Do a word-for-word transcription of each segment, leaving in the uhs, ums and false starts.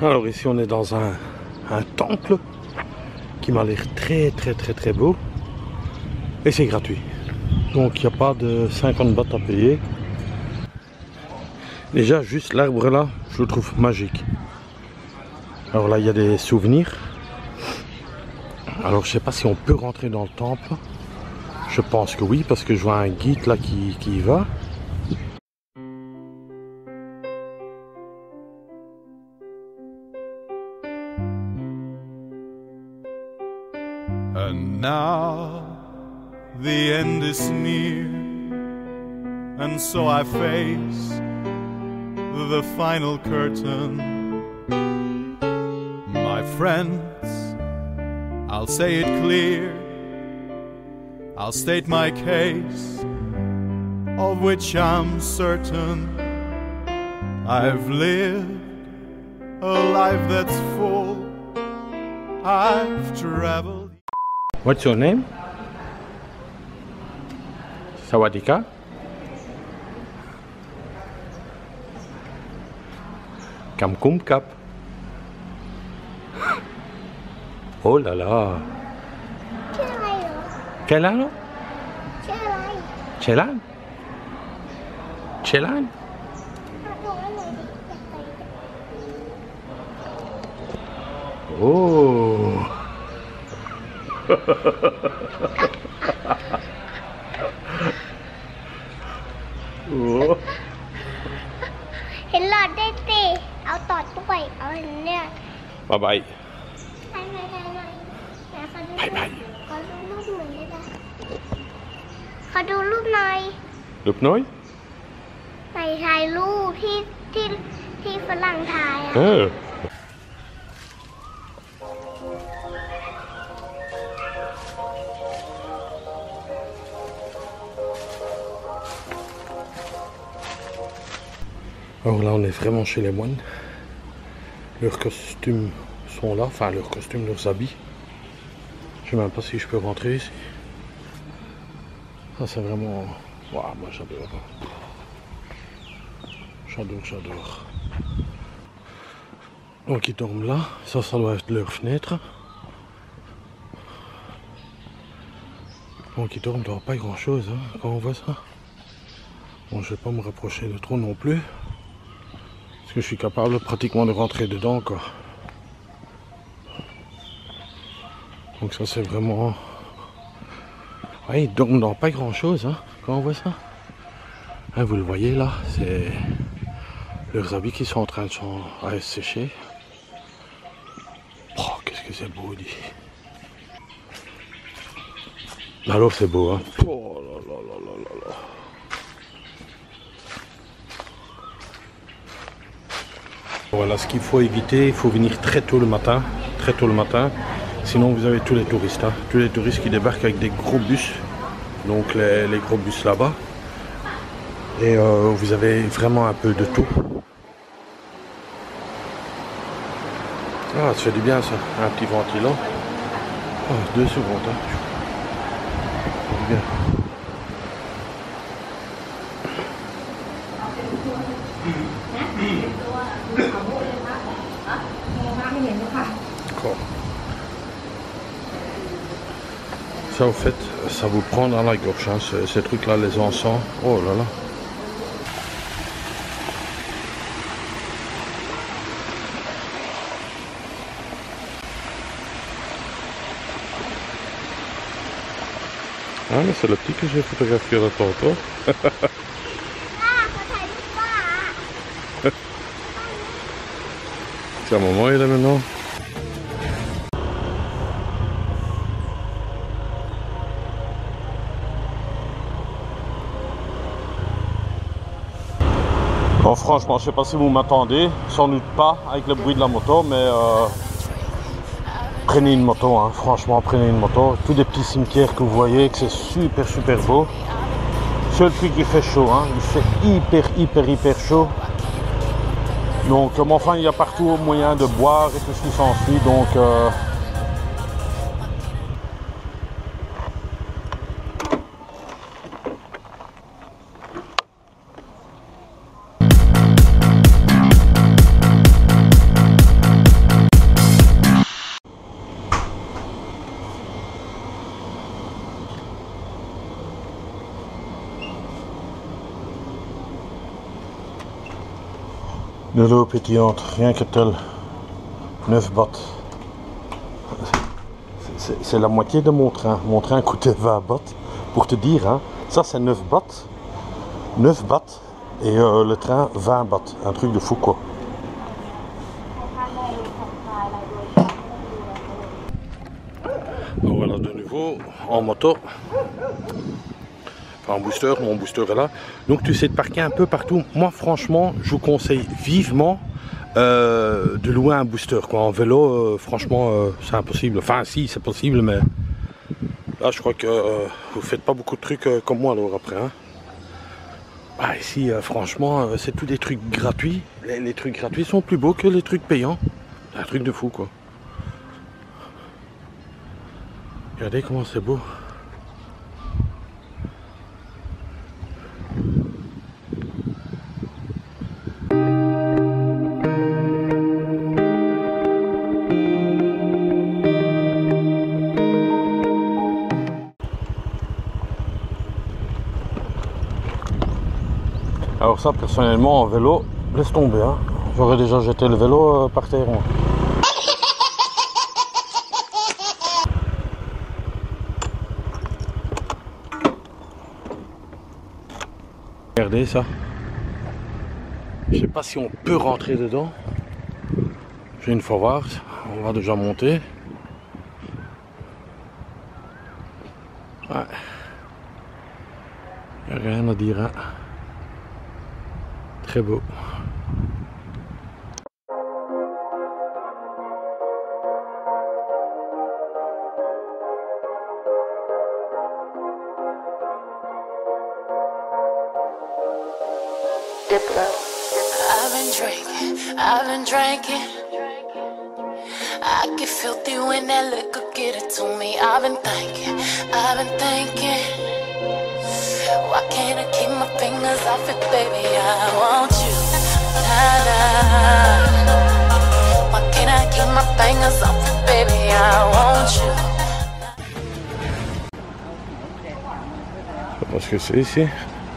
Alors ici on est dans un, un temple qui m'a l'air très très très très beau et c'est gratuit. Donc il n'y a pas de cinquante bahts à payer. Déjà juste l'arbre là, je le trouve magique. Alors là il y a des souvenirs. Alors je sais pas si on peut rentrer dans le temple. Je pense que oui parce que je vois un guide là qui, qui y va. And now the end is near, and so I face the final curtain. My friends, I'll say it clear, I'll state my case, of which I'm certain. I've lived a life that's full, I've traveled. What's your name? Sawadika? Kamkum Kap. Oh là là. Chelan? Chelan? Chelan? Oh. Oh. เห็นหลอดได้สิเอาตอดด้วยเอาเห็นเนี่ย Bye bye. ใช่ไหมใช่ไหมไหนขอดูขอดูรูปหน่อยได้ไหมขอดูรูปหน่อย Loop nooit? ไหนถ่ายรูปที่ที่ที่ฝรั่งถ่ายอ่ะ Oh. Alors là on est vraiment chez les moines. Leurs costumes sont là, enfin leurs costumes, leurs habits. Je sais même pas si je peux rentrer ici. Ça c'est vraiment... Waouh, moi j'adore. J'adore, j'adore. Donc ils dorment là, ça ça doit être leur fenêtre. Donc ils dorment dans pas grand chose hein, quand on voit ça. Bon je vais pas me rapprocher de trop non plus. Parce que je suis capable pratiquement de rentrer dedans quoi. Donc ça c'est vraiment... Ouais, ils dorment dans pas grand chose hein, quand on voit ça. Hein, vous le voyez là, c'est leurs habits qui sont en train de se sécher. Oh, qu'est-ce que c'est beau dit. Alors c'est beau hein. Oh là là là là là là. Voilà ce qu'il faut éviter, il faut venir très tôt le matin, très tôt le matin, sinon vous avez tous les touristes, hein, tous les touristes qui débarquent avec des gros bus, donc les, les gros bus là-bas, et euh, vous avez vraiment un peu de tout. Ah, ça fait du bien ça, un petit ventilant. Oh, deux secondes, hein. Ça fait du bien. Ça au fait, ça vous prend dans la gorge, hein, ces, ces trucs là, les encens, oh là là. Ah mais c'est le petit que j'ai photographié là tantôt. C'est un moment il est maintenant. Bon franchement je sais pas si vous m'attendez, sans doute pas avec le bruit de la moto, mais euh, prenez une moto, hein. Franchement prenez une moto. Tous des petits cimetières que vous voyez, que c'est super super beau. Seul truc il fait chaud, hein. Il fait hyper hyper hyper chaud. Donc mais enfin il y a partout moyen de boire et tout ce qui s'ensuit, donc euh, De l'eau pétillante, rien que tel. neuf bahts. C'est la moitié de mon train. Mon train coûtait vingt bahts. Pour te dire, hein, ça c'est neuf bahts. neuf bahts. Et euh, le train vingt bahts. Un truc de fou quoi. Donc voilà de nouveau en moto. Enfin en booster, mon booster est là. Donc tu sais de parquer un peu partout. Moi franchement, je vous conseille vivement euh, de louer un booster quoi. En vélo, euh, franchement, euh, c'est impossible. Enfin si, c'est possible, mais là je crois que euh, vous faites pas beaucoup de trucs euh, comme moi alors après. Hein. Ah, ici, euh, franchement, euh, c'est tous des trucs gratuits. Les, les trucs gratuits sont plus beaux que les trucs payants. C'est un truc de fou quoi. Regardez comment c'est beau. Alors ça, personnellement, en vélo, laisse tomber. Hein. J'aurais déjà jeté le vélo euh, par terre. Moi. Regardez ça. Je sais pas si on peut rentrer dedans. Je vais une fois voir. On va déjà monter. Ouais. Il n'y a rien à dire. Hein. Très beau. I've been drinking, I've been drinking. I get filthy when that liquor get it to me. I've been thinking, I've been thinking. Why can't I keep my fingers off it, baby? I want you. Nah, nah. Why can't I keep my fingers off it, baby? I want you. Je sais pas ce que c'est ici.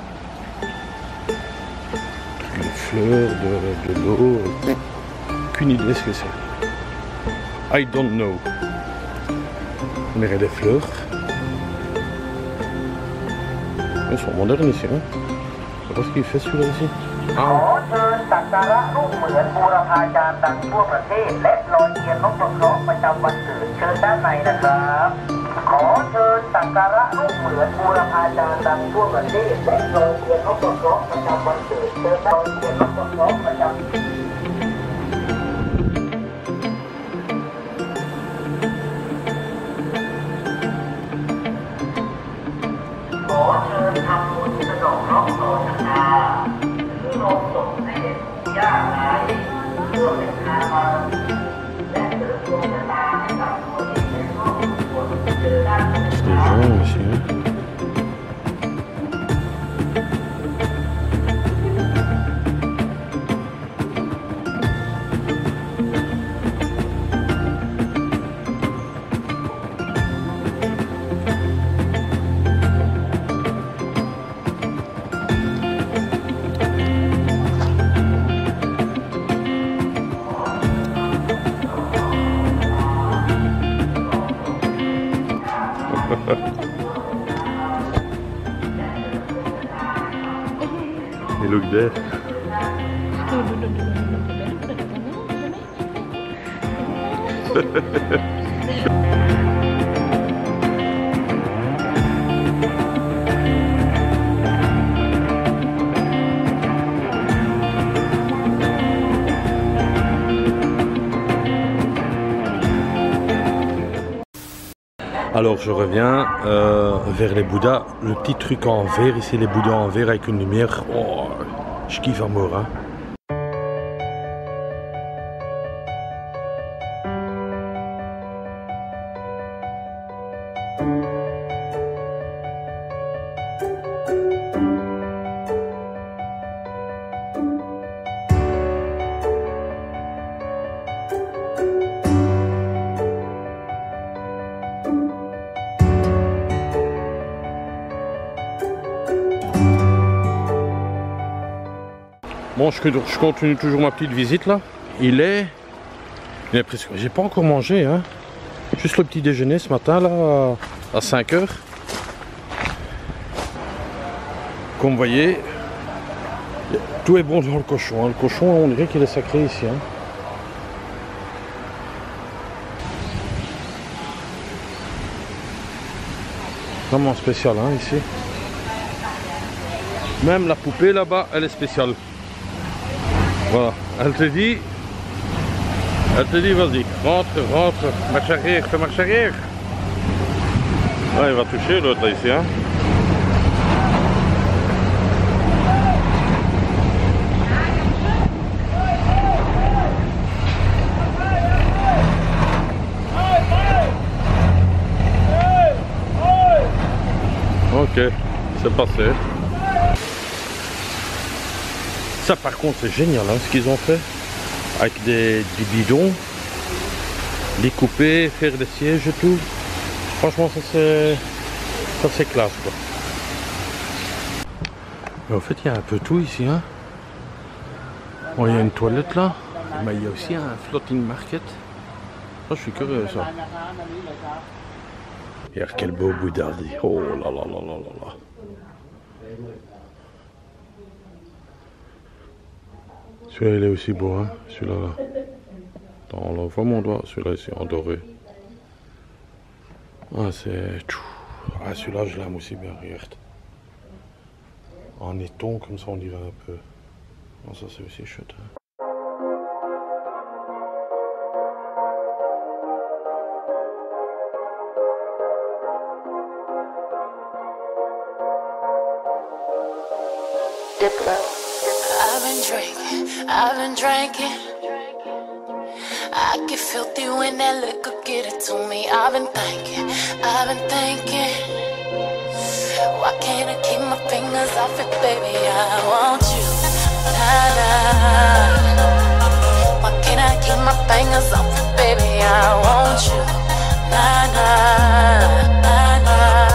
Des fleurs, de, de l'eau. Aucune idée ce que c'est. I don't know. On dirait des fleurs. Ils sont modernes ici, hein. Je sais pas ce qu'il fait celui-là ici. Ah. ขอเชิญสักการะรูปเหมือนบูรพาจารย์ดังทั่วประเทศและลอยเทียนนพเคราะห์ประจำวันเกิดเชิญด้านในนะครับขอเชิญสักการะรูปเหมือนบูรพาจารย์ดังทั่วประเทศและลอยเทียนนพเคราะห์ประจำวันเกิดเชิญด้านลอยเทียนนพเคราะห์ประจำ ขอเชิญทำบุญสนองเคราะห์ต่อชะตาหรือลงศพให้เด็กผู้ยากไร้เพื่อเป็นทานบารมีและเสริมดวงชะตาให้กับตัวเองและครอบครัวเจอด้านหนึ่ง C'est des gens ici, hein. Et look there. Alors je reviens euh, vers les Bouddhas, le petit truc en verre ici, les Bouddhas en verre avec une lumière, oh, je kiffe à mort. Hein. Bon, je, je continue toujours ma petite visite là. Il est... Il est presque... J'ai pas encore mangé, hein. Juste le petit déjeuner ce matin là, à cinq heures. Comme vous voyez, tout est bon dans le cochon. Hein. Le cochon, on dirait qu'il est sacré ici. Hein. Vraiment spécial hein, ici. Même la poupée là-bas, elle est spéciale. Voilà, elle te dit, elle te dit vas-y, rentre, rentre, marche arrière, fais marche arrière. Là, il va toucher l'autre là ici. Hein. Ok, c'est passé. Ça par contre c'est génial hein, ce qu'ils ont fait. Avec des, des bidons, les couper, faire des sièges et tout. Franchement ça c'est ça c'est classe quoi. Mais en fait il y a un peu tout ici hein. Bon il y a une toilette là. Mais il y a aussi un floating market. Ça je suis curieux ça. Regarde quel beau Bouddha. Oh là là là là là là. Celui-là il est aussi beau hein, celui-là là. Attends, on voit mon doigt, celui-là ici en doré. Ah c'est... Ah celui-là je l'aime aussi bien, regarde. En éton comme ça on dirait un peu. Oh, ça c'est aussi chouette hein. I've been drinking, I've been drinking. I get filthy when that liquor get it to me. I've been thinking, I've been thinking. Why can't I keep my fingers off it, baby? I want you, nah, nah. Why can't I keep my fingers off it, baby? I want you, nah, nah, nah, nah.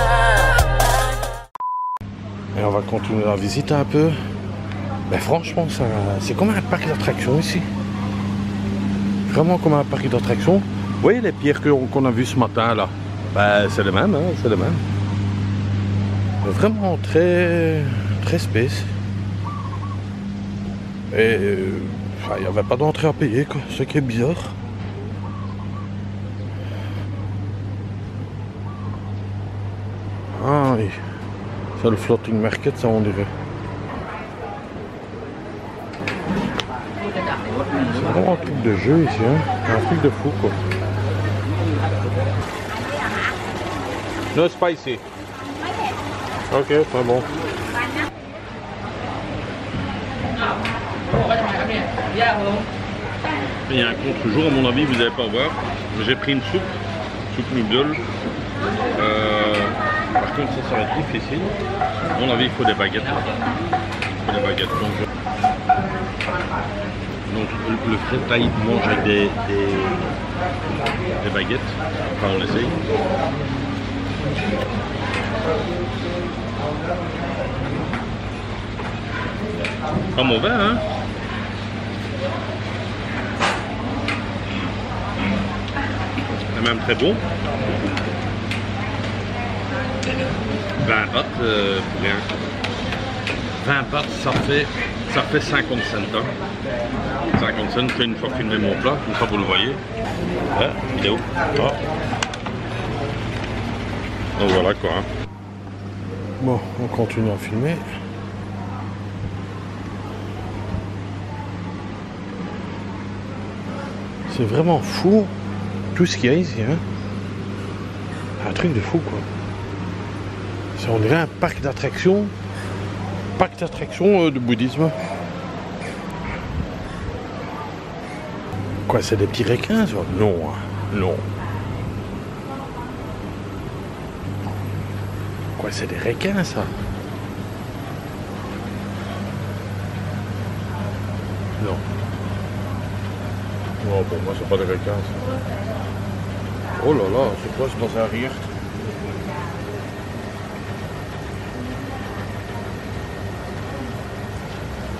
Et on va continuer la visite un peu. Mais franchement, ça, c'est comme un parc d'attractions ici. Vraiment comme un parc d'attractions. Vous voyez les pierres qu'on a vues ce matin là? Ben, c'est les mêmes, hein, c'est les mêmes. Mais vraiment très, très space. Et il n'y avait pas d'entrée à payer, quoi. Ce qui est bizarre. Ah oui. C'est le floating market, ça on dirait. C'est vraiment un truc de jeu ici, hein. Un truc de fou quoi. No spicy. Ok, c'est bon. Il y a un contre-jour, à mon avis, vous n'allez pas voir. J'ai pris une soupe, soupe noodle. Euh, par contre, ça, ça va être difficile. À mon avis, il faut des baguettes. Il faut des baguettes. Donc, donc le, le frais taille mange avec des, des, des baguettes. Enfin, on essaye. Pas mauvais, hein? C'est même très bon. vingt bahts euh, pour rien. vingt bahts, ça fait, ça fait cinquante cents. Hein. cinquante cents, c'est une fois filmé mon plat, comme ça vous le voyez. Ouais, vidéo. Ah. Donc voilà quoi. Hein. Bon, on continue à filmer. C'est vraiment fou tout ce qu'il y a ici. Hein. Un truc de fou quoi. On dirait un parc d'attractions. Parc d'attractions euh, de bouddhisme. Quoi, c'est des petits requins ça? Non, hein. Non. Quoi, c'est des requins ça? Non. Non, pour moi c'est pas des requins ça. Oh là là, c'est quoi, c'est dans un rire?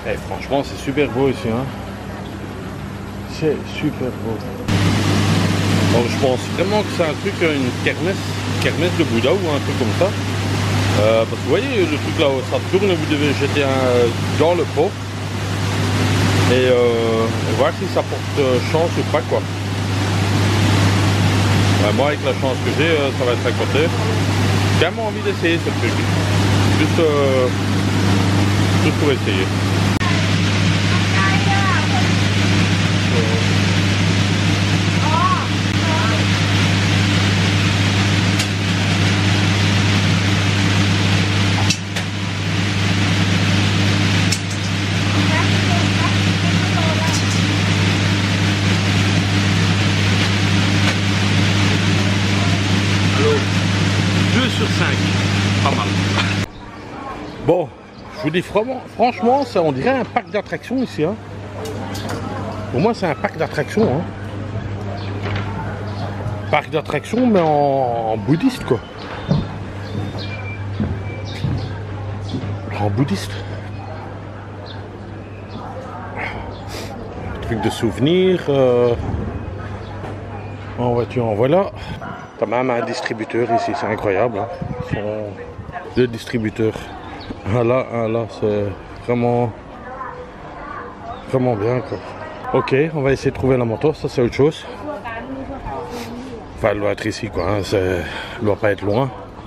Et franchement, c'est super beau ici. Hein. C'est super beau. Donc je pense vraiment que c'est un truc, une kermesse, kermesse de Bouddha ou un truc comme ça. Euh, parce que vous voyez le truc là où ça tourne et vous devez jeter un, dans le pot. Et, euh, et voir si ça porte chance ou pas quoi. Ben, moi avec la chance que j'ai, ça va être à côté. J'ai vraiment envie d'essayer ce truc. Juste, euh, juste pour essayer. Pas mal. Bon, je vous dis franchement, franchement ça, on dirait un parc d'attractions ici. Hein. Pour moi, c'est un parc d'attractions. Hein. Parc d'attractions, mais en, en bouddhiste, quoi. En bouddhiste. Truc de souvenirs. Euh, en voiture, en voilà. T'as même un distributeur ici, c'est incroyable. Hein. Ils sont deux distributeurs. Un là, un là, c'est vraiment, vraiment bien quoi. Ok, on va essayer de trouver la moto, ça c'est autre chose. Enfin, elle doit être ici quoi, hein. Elle doit pas être loin.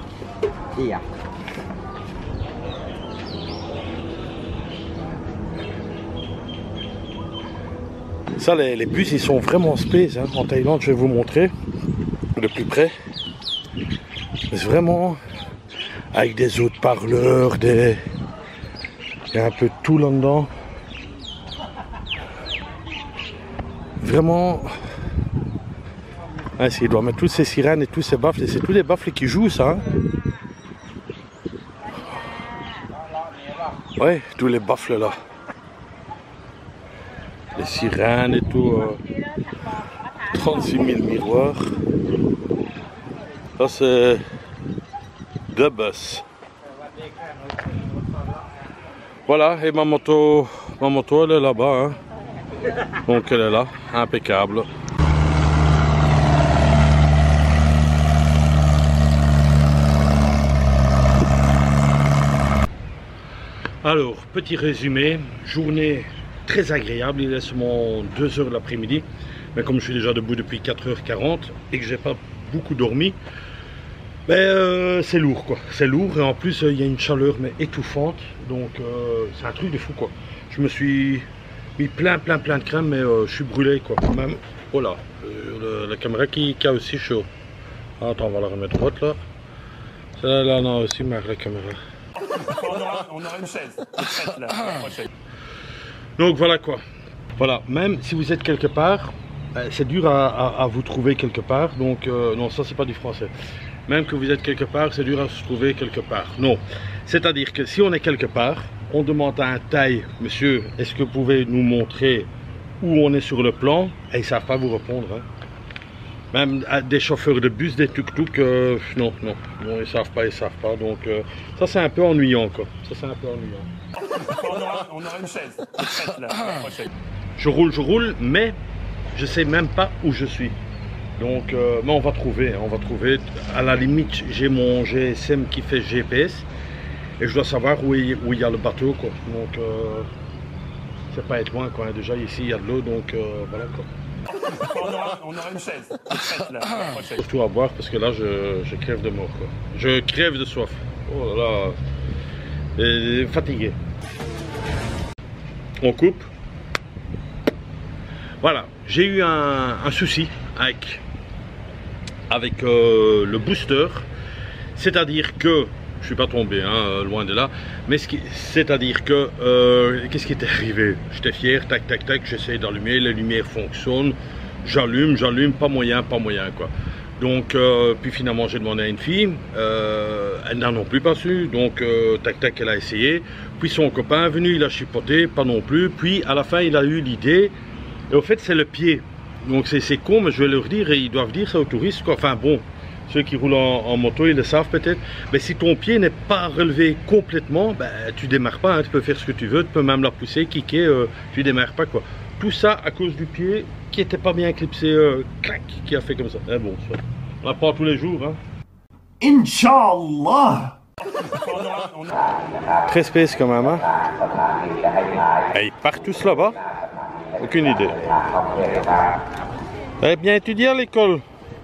Ça, les, les bus, ils sont vraiment space. Hein. En Thaïlande, je vais vous montrer de plus près. C'est vraiment avec des haut-parleurs, des... il y a un peu de tout là-dedans. Vraiment... Ah, il doit mettre toutes ces sirènes et tous ces baffles. Et c'est tous les baffles qui jouent ça. Hein. Ouais, tous les baffles là. Les sirènes et tout. Euh... trente-six mille miroirs. Ça c'est de bus. Voilà, et ma moto, ma moto elle est là-bas. Hein. Donc elle est là, impeccable. Alors, petit résumé, journée très agréable, il est seulement deux heures de l'après-midi. Mais comme je suis déjà debout depuis quatre heures quarante et que j'ai pas beaucoup dormi, ben, euh, c'est lourd quoi, c'est lourd et en plus il euh, y a une chaleur mais étouffante, donc euh, c'est un truc de fou quoi. Je me suis mis plein plein plein de crème mais euh, je suis brûlé quoi, même, oh là, euh, la caméra qui, qui a aussi chaud. Ah, attends, on va la remettre droite là, celle-là là, non aussi mais la caméra. on, aura, on aura une chaise, une chaise là, la prochaine. Donc voilà quoi, voilà, même si vous êtes quelque part, c'est dur à, à, à vous trouver quelque part, donc euh, non, ça c'est pas du français. Même que vous êtes quelque part, c'est dur à se trouver quelque part. Non, c'est-à-dire que si on est quelque part, on demande à un Thaï, monsieur, est-ce que vous pouvez nous montrer où on est sur le plan? Et ils savent pas vous répondre. Hein. Même à des chauffeurs de bus, des tuk-tuk, euh, non, non, non, ils savent pas, ils savent pas. Donc euh, ça c'est un peu ennuyant quoi. Ça c'est un peu ennuyant. on, aura, on aura une chaise, une chaise là, la prochaine. Je roule, je roule, mais je sais même pas où je suis. Donc, euh, mais on va trouver, on va trouver. À la limite, j'ai mon G S M qui fait G P S et je dois savoir où il, où il y a le bateau, quoi. Donc, euh, c'est pas être loin, quoi. Déjà ici, il y a de l'eau, donc euh, voilà, quoi. on, aura, on aura une chaise, une chaise là, la prochaine. Surtout à boire parce que là, je, je crève de mort, quoi. Je crève de soif. Oh là là, et fatigué. On coupe. Voilà, j'ai eu un, un souci avec, avec euh, le booster, c'est-à-dire que, je suis pas tombé, hein, loin de là, mais c'est-à-dire que, euh, qu'est-ce qui était arrivé? J'étais fier, tac, tac, tac, j'essaie d'allumer, les lumières fonctionnent, j'allume, j'allume, pas moyen, pas moyen, quoi. Donc, euh, puis finalement, j'ai demandé à une fille, euh, elle n'a non plus pas su, donc, euh, tac, tac, elle a essayé, puis son copain est venu, il a chipoté, pas non plus, puis à la fin, il a eu l'idée. Et au fait, c'est le pied. Donc c'est con, mais je vais leur dire, et ils doivent dire ça aux touristes, quoi. Enfin bon, Ceux qui roulent en, en moto, ils le savent peut-être. Mais si ton pied n'est pas relevé complètement, ben, tu démarres pas. Hein. Tu peux faire ce que tu veux, tu peux même la pousser, kicker, euh, tu démarres pas quoi. Tout ça à cause du pied qui était pas bien clipsé, euh, clac, qui a fait comme ça. Eh bon, ça. On apprend tous les jours. Hein. Inch'Allah. Très space quand même. Hein. Et ils partent tous là-bas. Aucune idée. Eh bien étudié à l'école.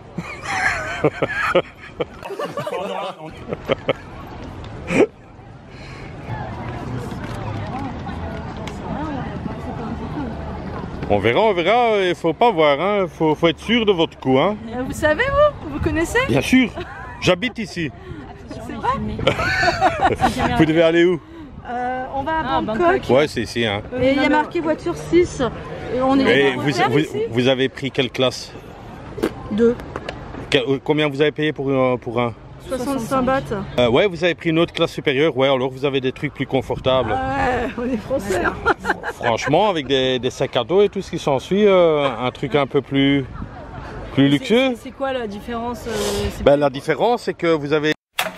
On verra, on verra, il faut pas voir, hein. faut, faut être sûr de votre coup. Hein. Vous savez, vous Vous connaissez? Bien sûr, j'habite ici. C'est vrai? Vous devez aller où? euh, On va à Ah, Bangkok. Bangkok. Ouais, c'est ici. Hein. Et il y a marqué voiture six. Et on est Et vous, vous, vous avez pris quelle classe? Deux. Quel- Combien vous avez payé pour, un- pour un? soixante-cinq bahts. Euh, ouais, vous avez pris une autre classe supérieure, ouais, alors vous avez des trucs plus confortables. Ouais, on est français. Hein. Franchement, avec des, des sacs à dos et tout ce qui s'ensuit, euh, un truc un peu plus, plus luxueux. C'est quoi la différence? euh, c'est- Ben, la différence, c'est que vous avez...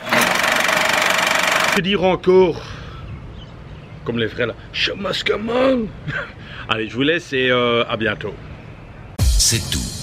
Que dire encore? Comme les vrais là. Show must come on. Allez, je vous laisse et euh, à bientôt. C'est tout.